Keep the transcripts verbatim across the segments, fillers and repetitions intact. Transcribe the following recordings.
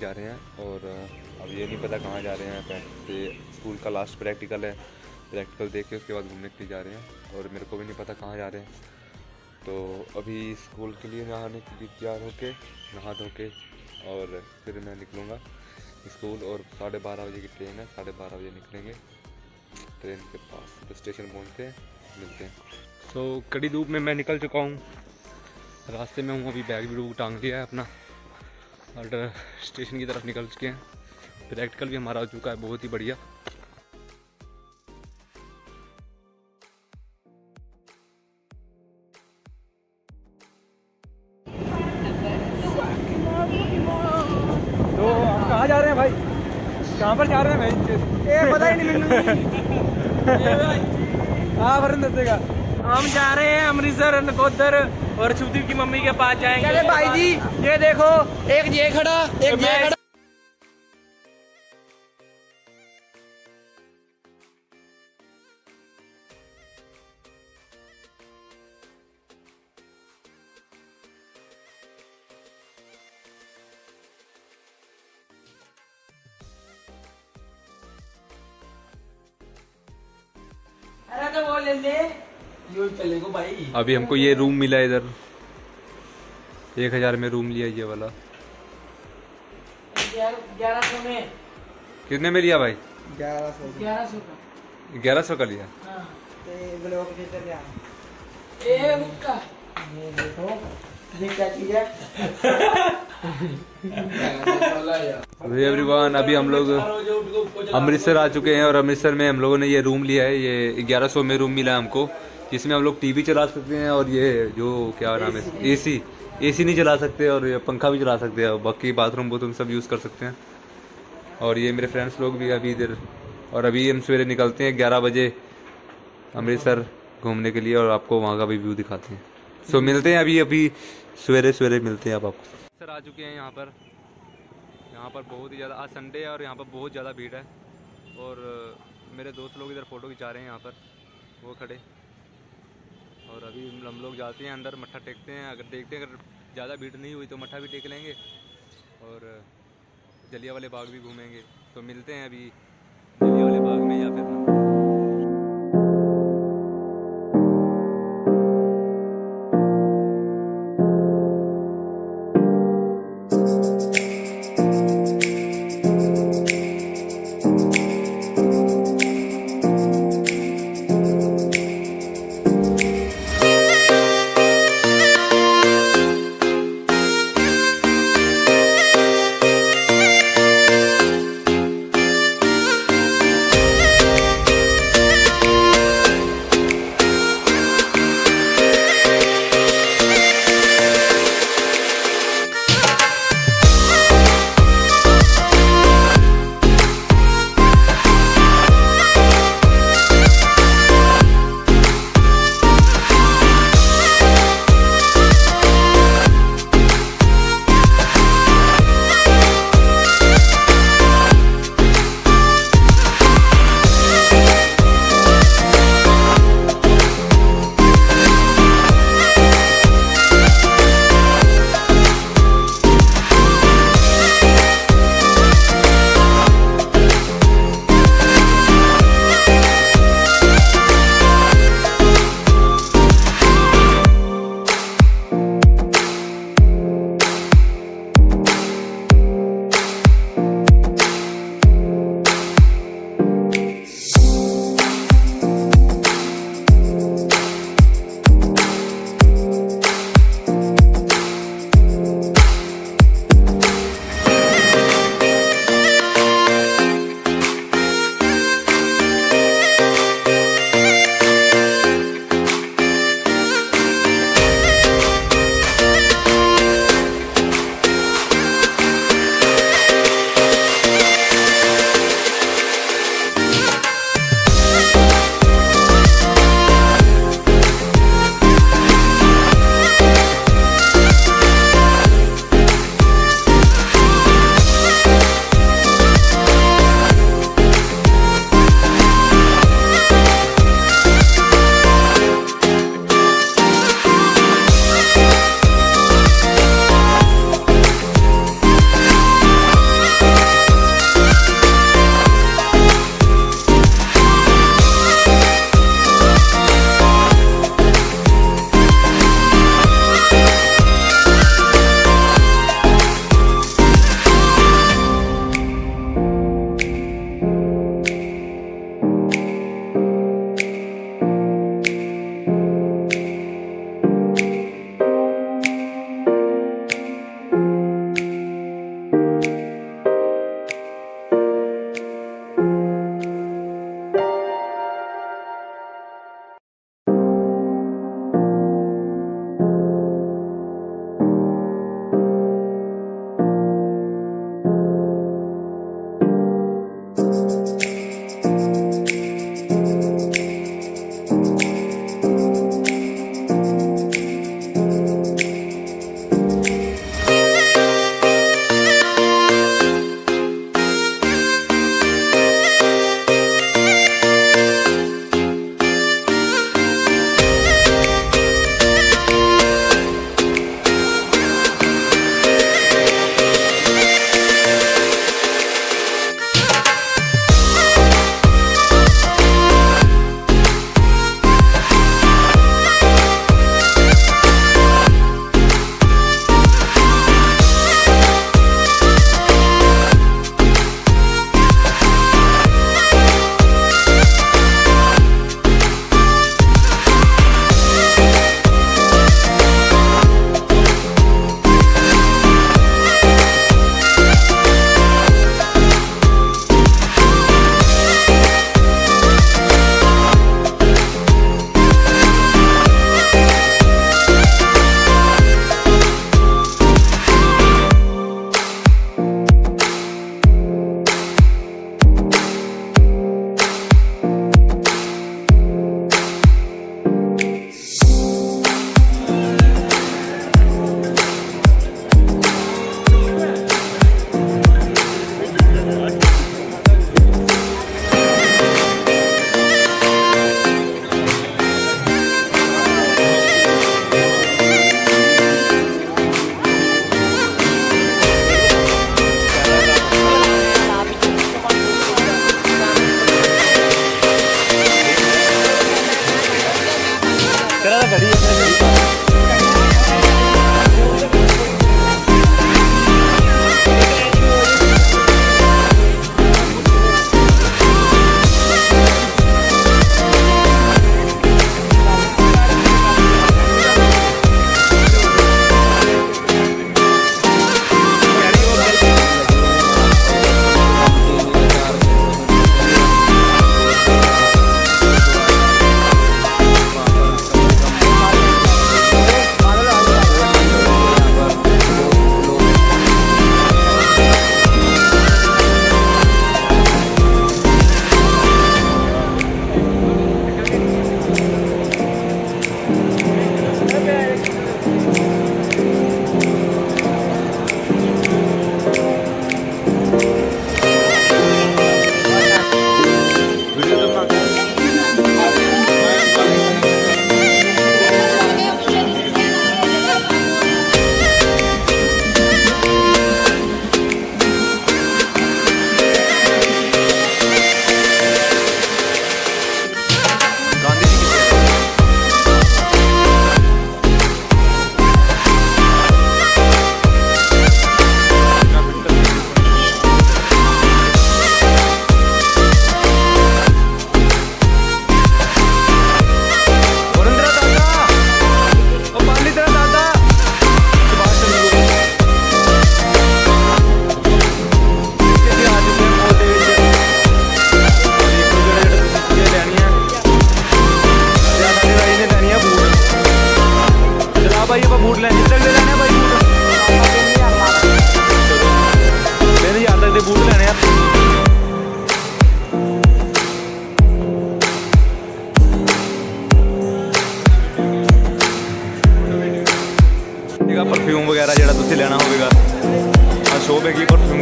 जा रहे हैं और अब ये नहीं पता कहाँ जा रहे हैं। पे स्कूल का लास्ट प्रैक्टिकल है, प्रैक्टिकल देख के उसके बाद घूमने के लिए जा रहे हैं और मेरे को भी नहीं पता कहाँ जा रहे हैं। तो अभी स्कूल के लिए नहाने के लिए तैयार होके नहा धो के और फिर मैं निकलूँगा स्कूल। और साढ़े बारह बजे की ट्रेन है, साढ़े बारह बजे निकलेंगे ट्रेन के पास, तो स्टेशन पहुँच के मिलते हैं। सो so, कड़ी धूप में मैं निकल चुका हूँ, रास्ते में हूँ, अभी बैग भी टांग लिया है अपना और स्टेशन की तरफ निकल चुके हैं। प्रैक्टिकल भी हमारा हो चुका है, बहुत ही बढ़िया। तो हम कहाँ जा रहे हैं भाई, कहाँ पर जा रहे हैं भाई? ये पता ही नहीं भाई। हाँ वरुण दसेगा। हम जा रहे हैं अमृतसर नकोदर और सुदीप की मम्मी के पास जाएंगे। अरे भाई जी ये देखो, एक ये खड़ा, एक ये खड़ा। अरे तो वो ले ले, यूं चलेगो भाई। अभी हमको ये रूम मिला इधर, एक हजार में रूम लिया ये वाला। ग्यारह सौ में। कितने में लिया भाई? ग्यारह सौ ग्यारह सौ का ग्यारह सौ का लिया। हाँ। ए मुक्का, ये देखो ये क्या चीज है। एवरीवन, अभी हम लोग अमृतसर आ चुके हैं और अमृतसर में हम लोगों ने ये रूम लिया है। ये ग्यारह सौ में रूम मिला है हमको, जिसमें हम लोग टीवी चला सकते हैं और ये जो क्या नाम है एसी एसी नहीं चला सकते और ये पंखा भी चला सकते हैं, बाकी बाथरूम बोथरूम सब यूज़ कर सकते हैं। और ये मेरे फ्रेंड्स लोग भी अभी इधर, और अभी हम सवेरे निकलते हैं ग्यारह बजे अमृतसर घूमने के लिए और आपको वहाँ का भी व्यू दिखाते हैं। सो मिलते हैं अभी अभी सवेरे सवेरे मिलते हैं अब आपको। सर आ चुके हैं यहाँ पर, यहाँ पर बहुत ही ज़्यादा, आज संडे है और यहाँ पर बहुत ज़्यादा भीड़ है। और मेरे दोस्त लोग इधर फ़ोटो खिंचा रहे हैं यहाँ पर, वो खड़े। और अभी हम लोग जाते हैं अंदर, मत्था टेकते हैं। अगर देखते हैं अगर ज़्यादा भीड़ नहीं हुई तो मत्था भी टेक लेंगे और जलियांवाला बाग भी घूमेंगे। तो मिलते हैं अभी जलियांवाला बाग में या फिर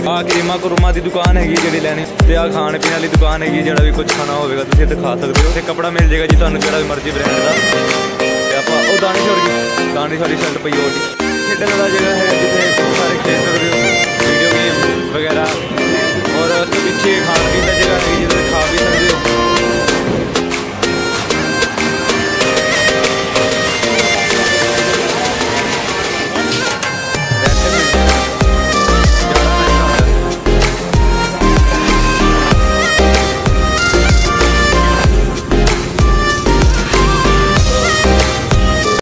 ਆ ਕਰੀਮਾ ਕਰੂਮਾ ਦੀ ਦੁਕਾਨ ਹੈਗੀ ਜਿਹੜੀ ਲੈਣੀ ਤੇ ਆ ਖਾਣ ਪੀਣ ਵਾਲੀ ਦੁਕਾਨ ਹੈਗੀ ਜਿਹੜਾ ਵੀ ਕੁਝ ਖਾਣਾ ਹੋਵੇਗਾ ਤੁਸੀਂ ਇੱਥੇ ਖਾ ਸਕਦੇ ਹੋ ਤੇ ਕੱਪੜਾ ਮਿਲ ਜਾਏਗਾ ਜੀ ਤੁਹਾਨੂੰ ਜਿਹੜਾ ਵੀ ਮਰਜ਼ੀ ਬ੍ਰਾਂਡ ਦਾ ਤੇ ਆਪਾਂ ਉਹ ਦਾਨੇਸ਼ਵਰ ਦੀ ਦਾਨੇਸ਼ਵਰ ਦੀ ਸ਼ਰਟ ਪਈ ਹੋਰ ਜੀ ਖੇਡਣ ਵਾਲਾ ਜਗ੍ਹਾ ਹੈ ਜਿੱਥੇ ਬਹੁਤ ਸਾਰੇ ਖੇਡ ਸਕਦੇ ਹੋ ਵੀਡੀਓ ਗੇਮ ਵਗੈरह